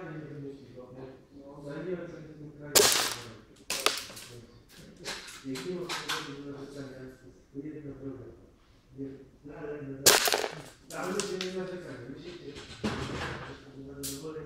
fajnie nie wymyślić, bo nie wiem, co się w tym kraju jak nie ma sposobu do narzekania, to jedna droga. Ale ludzie nie narzekają, myślicie, że będą zadowoleni.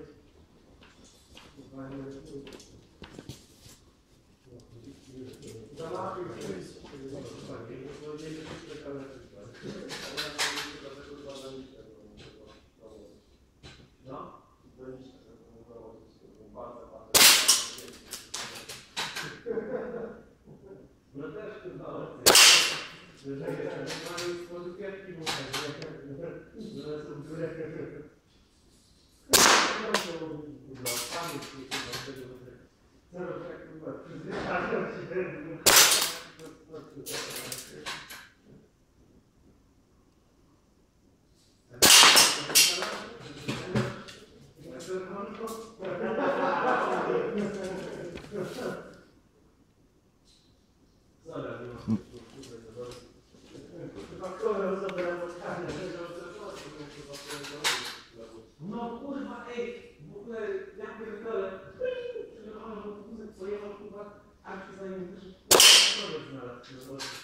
No też chyba opcja. Że mają spożytki no kurwa, ej, w ogóle ja pierdolę, przyjechałem, bo wózek pojechał, kurwa, a się zanim też człowiek znalazł.